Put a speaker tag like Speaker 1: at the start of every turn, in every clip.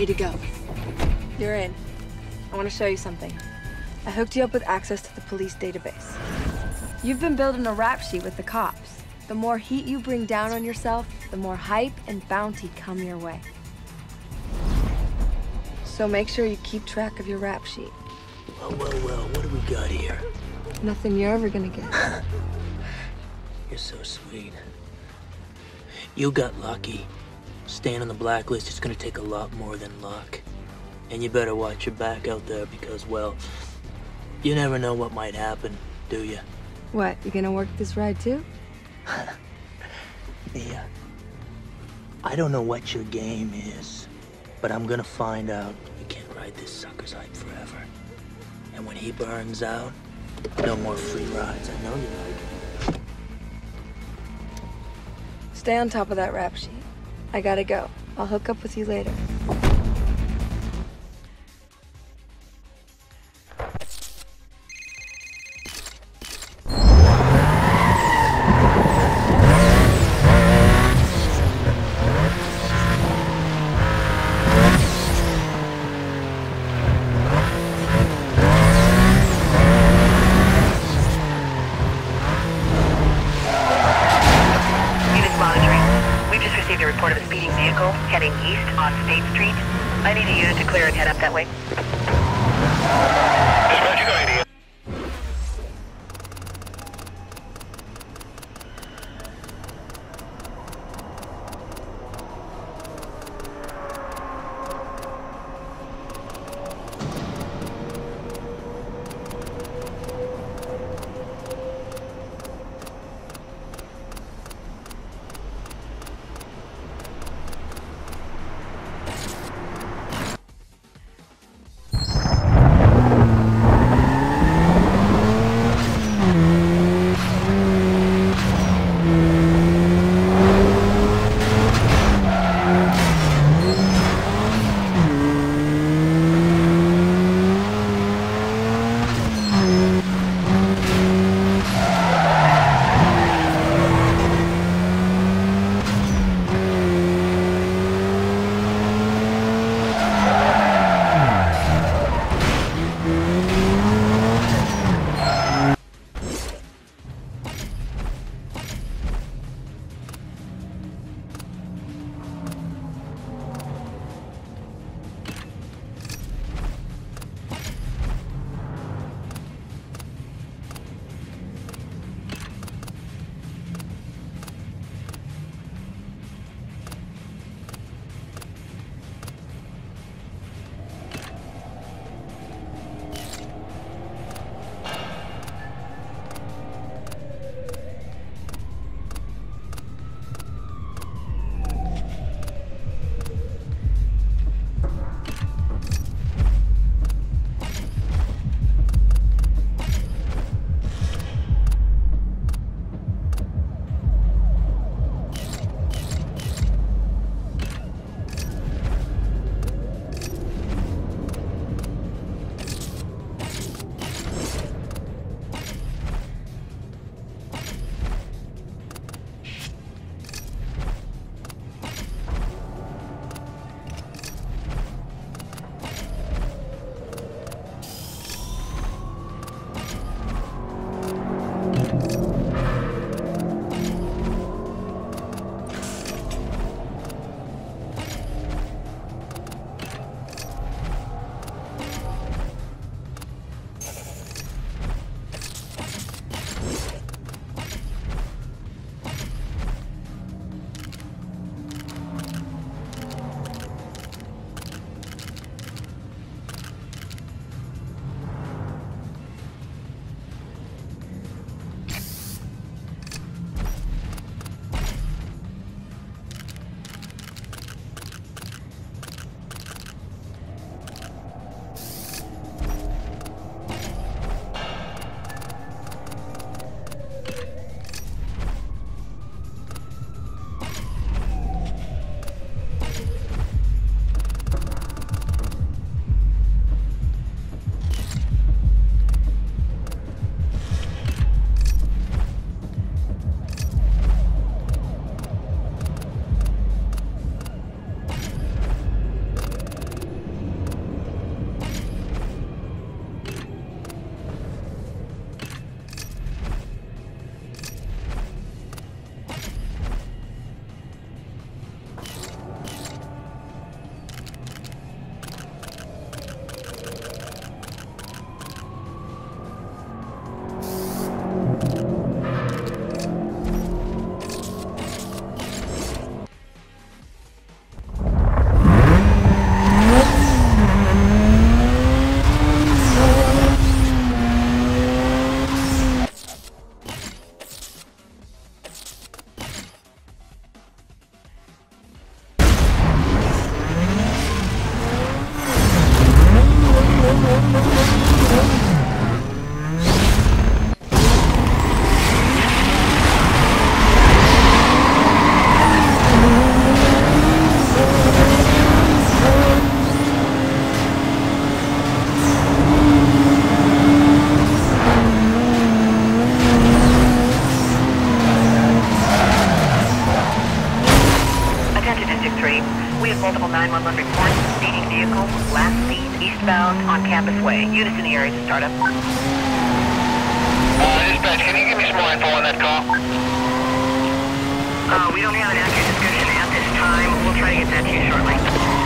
Speaker 1: to go.
Speaker 2: You're in. I want to show you something. I hooked you up with access to the police database. You've been building a rap sheet with the cops. The more heat you bring down on yourself, the more hype and bounty come your way. So make sure you keep track of your rap sheet.
Speaker 3: Well, what do we got here?
Speaker 2: Nothing you're ever gonna get.
Speaker 3: You're so sweet. You got lucky. Staying on the blacklist is gonna take a lot more than luck. And you better watch your back out there because, well, you never know what might happen, do you?
Speaker 2: What, you gonna work this ride too?
Speaker 3: Yeah. I don't know what your game is, but I'm gonna find out. You can't ride this sucker's hype forever. And when he burns out, no more free rides. I know you like it.
Speaker 2: Stay on top of that rap sheet. I gotta go. I'll hook up with you later.
Speaker 4: Heading east on State Street. I need a unit to clear and head up that way.
Speaker 5: Dispatch, you got idea.
Speaker 4: We have multiple 911 reports. Speeding vehicle, last seen eastbound on Campus Way. Units in the area to start up.
Speaker 1: Dispatch, can you give me some more info on that call?
Speaker 4: We don't have an accurate description at this time. We'll try to get that to you shortly.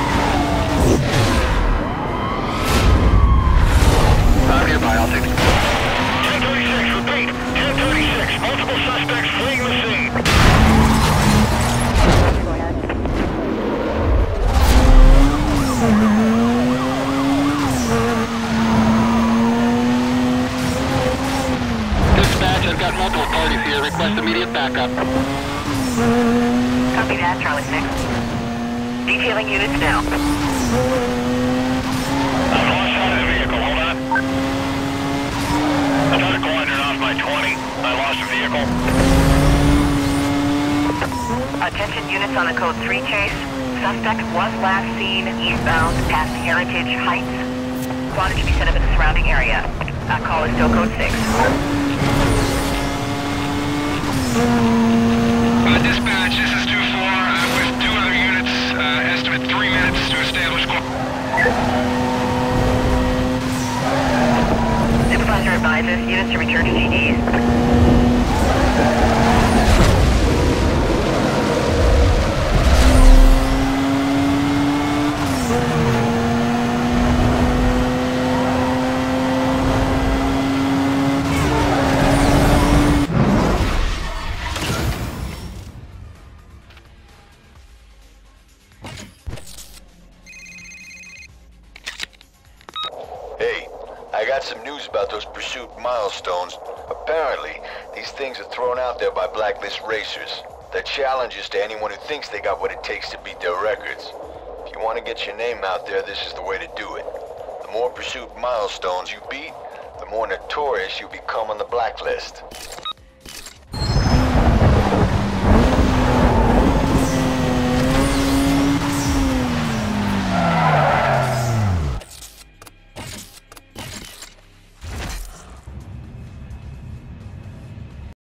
Speaker 1: Nearby, I'll take it.
Speaker 5: 1036, repeat. 1036, multiple suspects fleeing the scene.
Speaker 4: Go ahead.
Speaker 1: Dispatch, I've got multiple parties here. Request immediate backup.
Speaker 4: Copy that, Charlie 6. Detailing units now.
Speaker 5: I've lost sight of the vehicle, hold on. I tried to quadrant off my 20. I lost the vehicle.
Speaker 4: Attention units on a code 3 chase. Suspect was last seen eastbound past Heritage Heights. Squad should be set up in the surrounding area. Call is still code 6.
Speaker 5: Dispatch, this is 2-4. With 2 other units, estimate 3 minutes to establish
Speaker 4: Supervisor advises units to return to GDs.
Speaker 6: Hey, I got some news about those pursuit milestones. Apparently, these things are thrown out there by blacklist racers. They're challenges to anyone who thinks they got what it takes to beat their records. If you want to get your name out there, this is the way to do it. The more pursuit milestones you beat, the more notorious you become on the blacklist.